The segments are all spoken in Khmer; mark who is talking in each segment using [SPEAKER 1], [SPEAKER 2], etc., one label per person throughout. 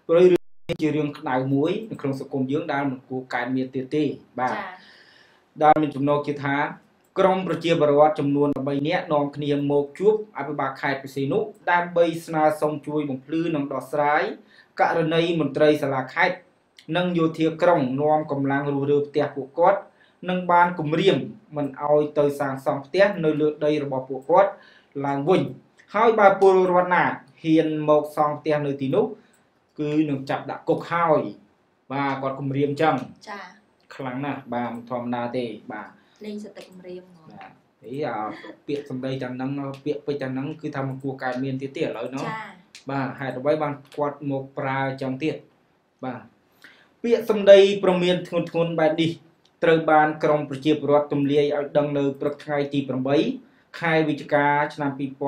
[SPEAKER 1] ព្រោះរឿងជារឿងក្តៅមួយនៅក្នុងសង្គមយើងដែលមិនគួរកើតមានទៀតទេបាទដែលមានចំណងជាថាក្រមប្រជាពលរដ្ឋចំនួន13នាក់នាំគ្នាមកជួបអភិបាលខេត្តបរសៃនុដើម្បីស្នើសុំជួយបំភ្លឺនិងដោះស្រាយករណីមន្ត្រីសាលាខេត្តនិងយោធាក្រុងនាំកម្លាំងរុះរើផ្ទះពួកគាត់និងបានគម្រាមមិនអោយទៅសាងសង់ផ្ទះនៅលើដីរបស់ពួកគាត់ឡើងវិញហើយបើពលរដ្ឋណាហ៊ានមកសង់ផ្ទះនៅទីនោះគឺនឹងចាប់ដាក់គុកហើយបាទគាត់គម្រាមចឹងចាខ្លាំងណាស់បាទមិនធម្មតាទេបាទលេងសតិគម្រាមហ្មងបាទអីអាពាក្យសម្ដីទាំងហ្នឹងពាក្យពេចន៍ទាំងហ្នឹងគឺថាមិនគួរកើតមានទៀតទេឥឡូវនោះចាបាទហេតុអ្វីបានគាត់មកប្រើចឹងទៀតបាទពាក្យសម្ដីប្រមានធ្ងន់ធ្ងរបែបនេះត្រូវបានក្រមប្រជាពលរដ្ឋទម្លាយឲ្យដឹងនៅព្រឹកថ្ងៃទី8ខែវិច្ឆិកាឆ្នាំ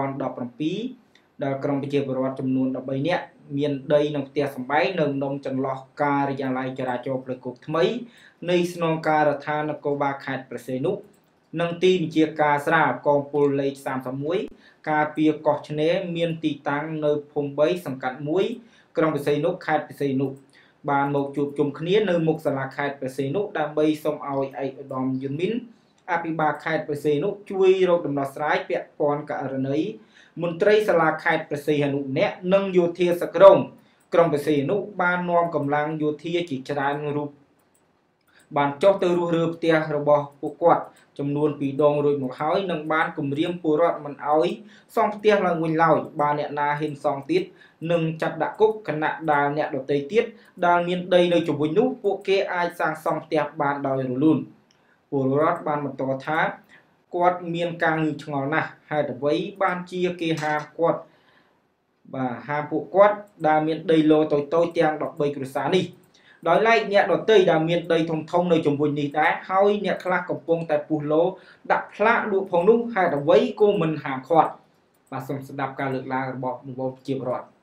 [SPEAKER 1] 2017ដែលក្រមប្រជាពលរដ្ឋចំនួន13នាក់មានដីនិងផ្ទះសម្បែងនៅនំចន្លោះការិយាល័យចរាចរណ៍ផ្លូវគោកថ្មីនៃស្នងការដ្ឋាននគរបាលខេត្តព្រះសីហនុនិងទីបញ្ជាការស្រាលកងពលលេខ31ការពារកោះឆ្នេរមានទីតាំងនៅភូមិ3សង្កាត់1ក្រុងព្រះសីហនុខេត្តព្រះសីហនុបានមកជួបជុំគ្នានៅមុខសាលាខេត្តព្រះសីហនុដើម្បីសូមឲ្យឯកឧត្តមយុនមីនអភិបាលខេត្តព្រះសីហនុជួយរកដំណោះស្រាយពាក់ព័ន្ធករណីមន្ត្រីសាលាខេត្តព្រះសីហនុអ្នកនិងយោធាសក្រមក្រុងព្រះសីហនុបាននាំកម្លាំងយោធាជាច្រើនរូបបានចុះទៅរុះរើផ្ទះរបស់ពួកគាត់ចំនួន2ដងរួចមកហើយនិងបានគម្រាមពលរដ្ឋមិនអោយសង់ផ្ទះឡើងវិញឡើយបានអ្នកណាហ៊ានសង់ទៀតនឹងចាត់ដាក់គុកគណៈដែលអ្នកដទៃទៀតដែលមានដីនៅជុំវិញនោះពួកគេអាចសាងសង់ផ្ទះបានដោយរលូនពលរដ្ឋបានបន្តថាគាត់មានការងឿងឆ្ងល់ណាស់ហេតុអ្វីបានជាគេហាមគាត់បាទហាមពួកគាត់ដែលមានដីឡូតូចៗទាំង13គ្រួសារនេះដោយឡែកអ្នកដទៃដែលមានដីធំធំនៅជុំវិញនេះដែរហើយអ្នកខ្លះកំពុងតែពុះឡូដាក់ផ្លាកលក់ផងនោះហេតុអ្វីក៏មិនហាមឃាត់បាទសូមស្ដាប់ការលើកឡើងរបស់បងប្អូនជាពលរដ្ឋ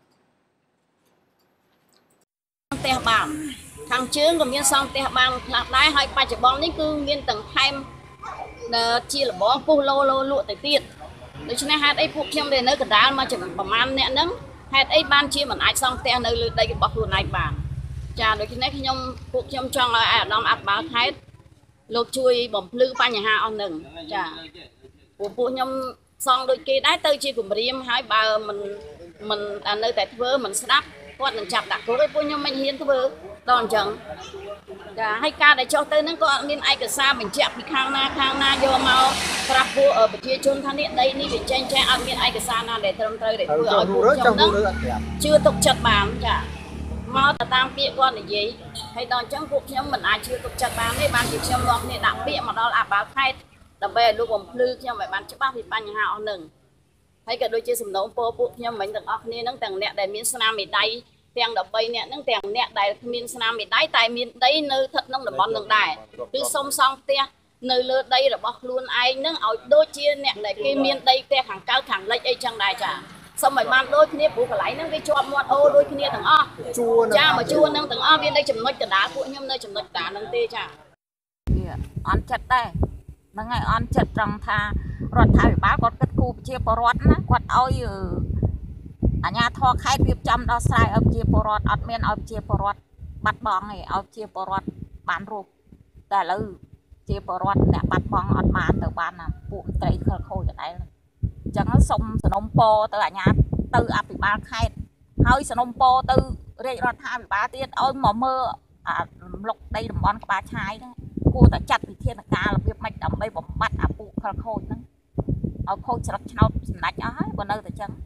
[SPEAKER 2] ផ្ទះបានខាងជើងក៏មានសង់ផ្ទះបានខ្លះដែរហើយបច្ចុប្បន្ននេះគឺមានទាំងថែមជាលបងពុះឡូលក់ទៅទៀតដូច្នេះហេតុអីពួកខ្ញុំដែលនៅកណ្ដាលមកប្រមាណអ្នកហ្នឹងហេតុអីបានជាមិនអាចសង់ផ្ទះនៅលើដីរបស់ខ្លួនឯងបានចាដូច្នេះពួកខ្ញុំចង់ឲ្យអាដាមអភិបាលខេត្តលោកជួយបំភ្លឺបញ្ហាអស់នឹងចាពួកខ្ញុំសង់ដូចគេដែរទៅជាគម្រាមហើយបើមិននៅតែធ្វើមិនស្ដាប់គាត់នឹងចាប់ដាក់គុកឯពួកខ្ញុំមិនហ៊ានធ្វើដល់អញ្ចឹងចាហើយការដែលចុះទៅហ្នឹងក៏អត់មានឯកសារបញ្ជាក់ពីខាងណាយកមកប្រាប់ពួកប្រជាជនថានេះដីនេះវាចេញអត់មានឯកសារណាដែលត្រឹមត្រូវដែលធ្វើឲ្យពួកខ្ញុំហ្នឹងជឿទុកចិត្តបានចាមកទៅតាមពាក្យគាត់និយាយហើយដល់អញ្ចឹងពួកខ្ញុំមិនអាចជឿទុកចិត្តបានទេបានជាខ្ញុំនាំគ្នាដាក់ពាក្យមកដល់អភិបាលខេត្តដើម្បីឲ្យលោកបំភ្លឺខ្ញុំឲ្យបានច្បាស់ពីបញ្ហាអស់នឹងហើយក៏ដូចជាសំណូមពរពួកខ្ញុំមិញទាំងអស់គ្នាហ្នឹងទាំងអ្នកដែលមានស្នាមមេដៃទាំង13អ្នកហ្នឹងទាំងអ្នកដែលគ្មានស្នាមមេដៃតែមានដីនៅស្ថិតក្នុងតំបន់នឹងដែរគឺសុំសង់ផ្ទះនៅលើដីរបស់ខ្លួនឯងហ្នឹងឲ្យដូចជាអ្នកដែលគេមានដីផ្ទះខាងកើតខាងលិចអីចឹងដែរចាសុំឲ្យបានដូចគ្នាព្រោះកន្លែងហ្នឹងវាជាប់មាត់អូដូចគ្នាទាំងអស់ចាមកជួរហ្នឹងទាំងអស់វានៅចំណុចកណ្ដាលពួកខ្ញុំនៅចំណុចកណ្ដាលហ្នឹងទេចា
[SPEAKER 3] អន់ចិត្តដែរហ្នឹងហើយអន់ចិត្តត្រង់ថារដ្ឋាភិបាលគាត់គិតគូរប្រជាពលរដ្ឋណាគាត់ឲ្យអាជ្ញាធរខេត្តរៀបចំដោះស្រាយឲ្យប្រជាពលរដ្ឋអត់មានឲ្យប្រជាពលរដ្ឋបាត់បង់ទេឲ្យប្រជាពលរដ្ឋបានរកតែឥឡូវជាពលរដ្ឋអ្នកបាត់បង់អត់បានទៅបានណាពួកមន្ត្រីខលខូចដែរអញ្ចឹងសុំសំណុំពរទៅអាជ្ញាទៅអភិបាលខេត្តហើយសំណុំពរទៅរាជរដ្ឋាភិបាលទៀតឲ្យមកមើលអារំលឹកដីតំបន់ក្បាលឆាយហ្នឹងគួរតែចាត់វិធានការរបៀបម៉េចដើម្បីបំបត្តិអាពួកខលខូចហ្នឹងឲ្យខូចស្រុកឆ្នោតសម្ដេចអស់ហើយបើនៅតែចឹង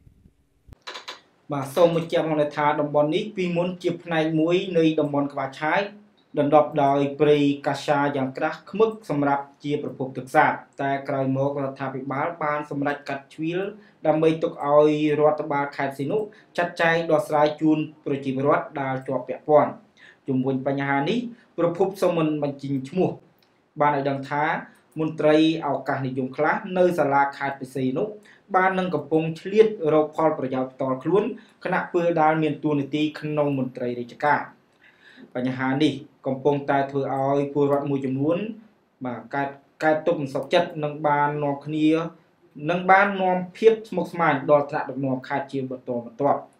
[SPEAKER 1] បាទសូមបញ្ជាក់ផងថាតំបន់នេះពីមុនជាផ្នែកមួយនៃតំបន់ក្បាលឆាយដណ្ដប់ដោយព្រៃកាសាយ៉ាងក្រាស់ខ្មឹកសម្រាប់ជាប្រភពទឹកសាបតែក្រោយមករដ្ឋាភិបាលបានសម្រេចកាត់ជ្រៀលដើម្បីទុកឲ្យរដ្ឋបាលខេត្តសីហនុចាត់ចែងដោះស្រាយជូនប្រជាពលរដ្ឋដែលជាប់ពាក់ព័ន្ធជុំវិញបញ្ហានេះប្រភពសូមមិនបញ្ចេញឈ្មោះបានឲ្យដឹងថាមន្ត្រីឱកាសនិយមខ្លះនៅសាលាខេត្តព្រះសីហនុបាននឹងកំពុងឆ្លៀតរកផលប្រយោជន៍ផ្ទាល់ខ្លួនគណៈពេលដែលមានតួនាទីក្នុងមន្ត្រីរាជការបញ្ហានេះកំពុងតែធ្វើឲ្យពលរដ្ឋមួយចំនួនបាទកើតទុកមិនសុខចិត្តនឹងបាននាំភាពស្មុគស្មាញដល់ថ្នាក់ដឹកនាំខេត្តជាបន្តបន្ទាប់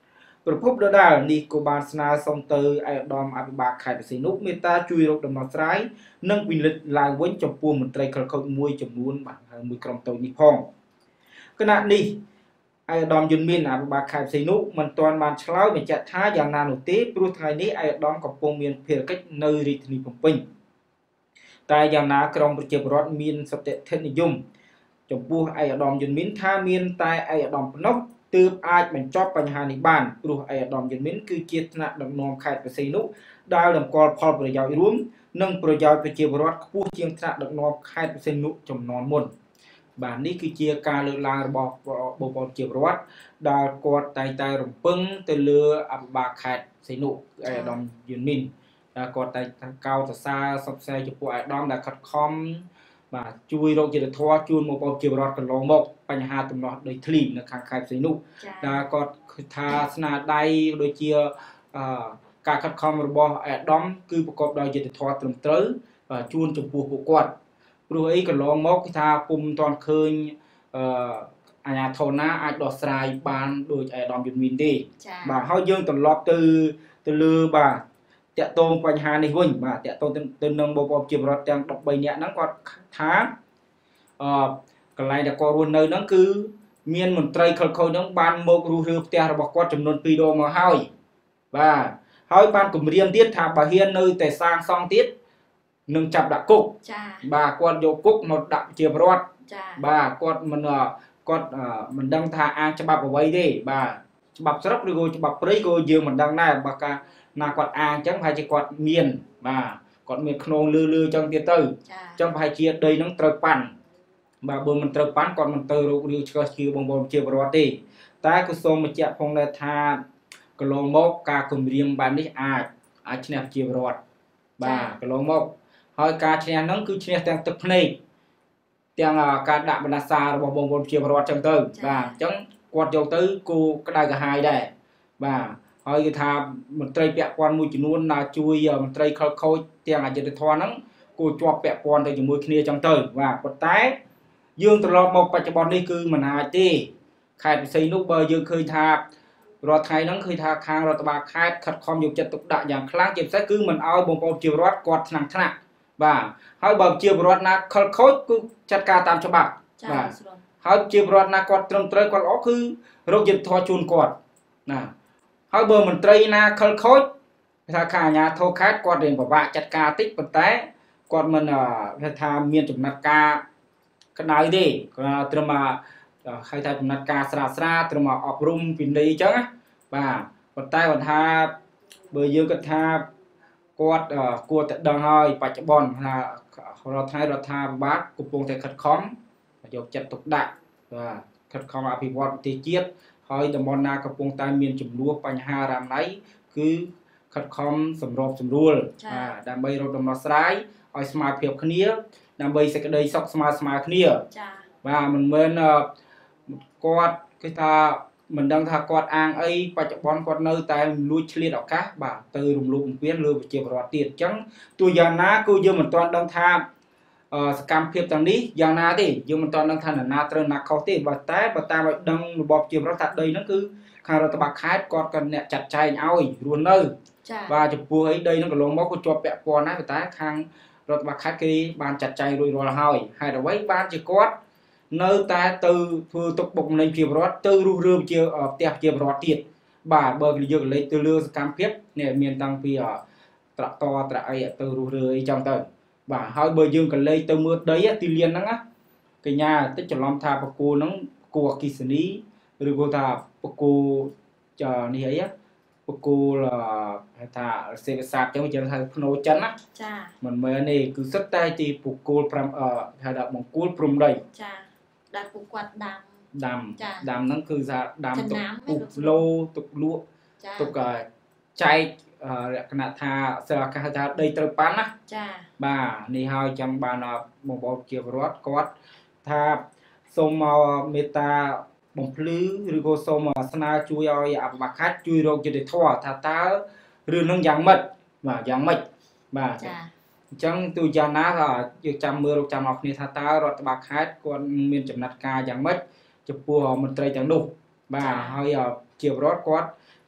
[SPEAKER 1] ប្រភពដដែលនេះក៏បានស្នើសុំទៅឯកឧត្តមអភិបាលខេត្តបរសីនុមេត្តាជួយរកដំណោះស្រាយនិងពិនិត្យឡើងវិញចំពោះមន្ត្រីខិលខូចមួយចំនួនបាទមួយក្រុមតូចនេះផងគណៈនេះឯកឧត្តមយុនមានអភិបាលខេត្តបរសីនុមិនទាន់បានឆ្លើយបញ្ជាក់ថាយ៉ាងណានោះទេព្រោះថ្ងៃនេះឯកឧត្តមកំពុងមានភារកិច្ចនៅរាជធានីភ្នំពេញតែយ៉ាងណាក្រមប្រជាពលរដ្ឋមានសតិធិនិយមចំពោះឯកឧត្តមយុនមានថាមានតែឯកឧត្តមប៉ុណ្ណោះទើបអាចបញ្ចប់បញ្ហានេះបានព្រោះឯកឧត្តមយុនមានគឺជាថ្នាក់ដឹកនាំខេត្តបរសីនុដែលតម្កល់ផលប្រយោជន៍រួមនិងប្រយោជន៍ប្រជាពលរដ្ឋខ្ពស់ជាងថ្នាក់ដឹកនាំខេត្តបរសីនុចំនួនមុនបាទនេះគឺជាការលើកឡើងរបស់បងប្អូនប្រជាពលរដ្ឋដែលគាត់តែងតែរំពឹងទៅលើអភិបាលខេត្តបរសីនុឯកឧត្តមយុនមានគាត់តែកោតសរសើរសរសើរចំពោះឯកឧត្តមដែលខិតខំបាទជួយរកយុត្តិធម៌ជូនបងប្អូនប្រជាពលរដ្ឋកន្លងមកបញ្ហាទំនាស់ដីធ្លីនៅខាងខេត្តបរសីនុដែលគាត់ថាស្នាដៃដូចជាការខិតខំរបស់ឯកឧត្តមគឺប្រកបដោយយុត្តិធម៌ត្រឹមត្រូវជូនចំពោះពួកគាត់ព្រោះអីកន្លងមកគឺថាពុំទាន់ឃើញអាជ្ញាធរណាអាចដោះស្រាយបានដោយឯកឧត្តមយុនមានទេបាទហើយយើងត្រឡប់ទៅលើបាទតាក់ទងបញ្ហានេះវិញបាទតាក់ទងទៅនឹងបងប្អូនប្រជាពលរដ្ឋទាំង13នាក់ហ្នឹងគាត់ថាកន្លែងដែលគាត់រស់នៅហ្នឹងគឺមានមន្ត្រីខិលខូចហ្នឹងបានមករុះរើផ្ទះរបស់គាត់ចំនួន2ដងមកហើយបាទហើយបានគម្រាមទៀតថាបើហ៊ាននៅតែសាងសង់ទៀតនឹងចាប់ដាក់គុកចាបាទគាត់យកគុកមកដាក់ប្រជាពលរដ្ឋចាបាទគាត់មិនដឹងថាអានច្បាប់អ្វីទេបាទច្បាប់ស្រុកឬក៏ច្បាប់ព្រៃក៏យើងមិនដឹងដែរបើកាណាគាត់អានអញ្ចឹងប្រហែលជាគាត់មានបាទគាត់មានខ្នងលឺអញ្ចឹងទៀតទៅអញ្ចឹងប្រហែលជាដីនឹងត្រូវប៉ាន់បាទបើមិនត្រូវប៉ាន់គាត់មិនទៅរករឿងឆ្កឹះឈឺបងប្អូនប្រជាពលរដ្ឋទេតែក៏សូមបញ្ជាក់ផងដែរថាកន្លងមកការគម្រាមបែបនេះអាចឈ្នះប្រជាពលរដ្ឋបាទកន្លងមកហើយការឈ្នះហ្នឹងគឺឈ្នះទាំងទឹកភ្នែកទាំងការដាក់បណ្ដាសារបស់បងប្អូនប្រជាពលរដ្ឋអញ្ចឹងទៅបាទអញ្ចឹងគាត់យកទៅគូក្តៅក្រហាយដែរបាទហើយគឺថាមន្ត្រីពាក់ព័ន្ធមួយចំនួនណាជួយមន្ត្រីខិលខូចទាំងអយុធធម៌ហ្នឹងគូជាប់ពាក់ព័ន្ធទៅជាមួយគ្នាអញ្ចឹងទៅបាទប៉ុន្តែយើងត្រឡប់មកបច្ចុប្បន្ននេះគឺមិនអាចទេខេត្តបរសៃនុបើយើងឃើញថារាល់ថ្ងៃហ្នឹងឃើញថាខាងរដ្ឋបាលខេត្តខិតខំយកចិត្តទុកដាក់យ៉ាងខ្លាំងជាពិសេសគឺមិនអោយបងប្អូនប្រជាពលរដ្ឋគាត់ថ្នាក់បាទហើយបើប្រជាពលរដ្ឋណាខិលខូចគឺចាត់ការតាមច្បាប់បាទហើយប្រជាពលរដ្ឋណាគាត់ត្រឹមត្រូវគាត់ល្អគឺរកយុត្តិធម៌ជូនគាត់ណាហើយបើមន្ត្រីណាខិលខូចថាខាងអាជ្ញាធរខេត្តគាត់រៀងពិបាកចាត់ការតិចប៉ុន្តែគាត់មិនថាមានចំណាត់ការក្តៅទេគាត់ត្រឹមហៅថាចំណាត់ការស្រាលត្រឹមអប់រំពីនេះអញ្ចឹងណាបាទប៉ុន្តែគាត់ថាបើយើងគិតថាគាត់គួរតែដឹងហើយបច្ចុប្បន្នថារដ្ឋាភិបាលកំពុងតែខិតខំយកចិត្តទុកដាក់បាទខិតខំអភិវឌ្ឍប្រទេសជាតិហើយតំបន់ណាកំពុងតែមានចំនួនបញ្ហារ៉ាំរ៉ៃគឺខិតខំសម្របសម្រួលដើម្បីរកដំណោះស្រាយឲ្យស្មើភាពគ្នាដើម្បីសេចក្តីសុខស្មើគ្នាចា៎បាទមិនមែនគាត់គឺថាមិនដឹងថាគាត់អាងអីបច្ចុប្បន្នគាត់នៅតែលួចឆ្លៀតឱកាសបាទទៅរំលោភបំពានលើប្រជាពលរដ្ឋទៀតអញ្ចឹងទោះយ៉ាងណាគឺយើងមិនទាន់ដឹងថាសកម្មភាពទាំងនេះយ៉ាងណាទេយើងមិនទាន់ដឹងថាណាត្រូវណាខុសទេបើតាមឲ្យដឹងរបបប្រជាពលរដ្ឋថាដីហ្នឹងគឺខាងរដ្ឋបាលខេត្តគាត់ក៏អ្នកចាត់ចែងឲ្យរស់នៅបាទចំពោះអីដីហ្នឹងកន្លងមកក៏ជាប់ពាក់ព័ន្ធដែរតែខាងរដ្ឋបាលខេត្តគេបានចាត់ចែងរួចរាល់ហើយហេតុអ្វីបានជាគាត់នៅតែទៅធ្វើទុកបុកម្នេញប្រជាពលរដ្ឋទៅរុះរើជាផ្ទះប្រជាពលរដ្ឋទៀតបាទបើយកលេខទៅលើសកម្មភាពនេះមានតាំងពីត្រាក់អីទៅរុះរើអីចឹងទៅបាទហើយបើយើងក៏លេខទៅមើលដីទីលានហ្នឹងណាកញ្ញាតិចច្រឡំថាបកគោហ្នឹងគោអគិសនីឬក៏ថាបកគោនេះអីបកគោហៅថាសេវាសាស្ត្រចឹងយើងហៅភ្នោចិនណាចាមិនមែនទេគឺសិតតែទីបកគោ5ហៅថាបង្គោលព្រំដីចាដែលពួកគាត់ដាំហ្នឹងគឺថាដាំទុកពុះលោទុកលក់ទុកចែកលក្ខណៈថាសិលកាសថាដីត្រូវប៉ាន់ណាចាបាទនេះហើយចាំបានបងប្អូនជាពលរដ្ឋគាត់ថាសូមមកមេត្តាបំភ្លឺឬក៏សូមស្នើជួយឲ្យអភិបាលខេត្តជួយរកយុត្តិធម៌ថាតើរឿងនឹងយ៉ាងម៉េចបាទយ៉ាងម៉េចបាទចាអញ្ចឹងទូយ៉ាងណាក៏យើងចាំមើលរកចាំអស់គ្នាថាតើរដ្ឋបាលខេត្តគាត់មានចំណាត់ការយ៉ាងម៉េចចំពោះមន្ត្រីទាំងនោះបាទហើយជាពលរដ្ឋគាត់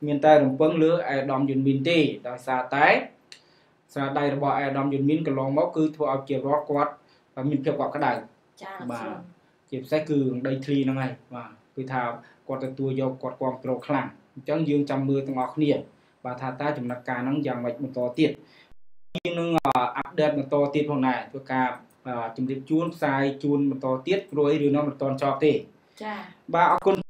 [SPEAKER 1] មានតែរំពឹងលើអាដាមយុនមីនទេដោយសារតែសារដៃរបស់អាដាមយុនមីនកន្លងមកគឺធ្វើឲ្យជារដ្ឋគាត់មានភាពកក់ក្ដៅបាទជាពិសេសគឺដីធ្លីហ្នឹងហើយបាទគឺថាគាត់ទទួលយកគាត់គ្រប់គ្រងខ្លាំងអញ្ចឹងយើងចាំមើលទាំងអស់គ្នាបាទថាតើចំណាត់ការហ្នឹងយ៉ាងម៉េចបន្តទៀតយើងនឹងអាប់ដេតបន្តទៀតផងដែរធ្វើការជម្រាបជូនផ្សាយជូនបន្តទៀតព្រោះរឿងហ្នឹងមិនទាន់ចប់ទេចាបាទអរគុណ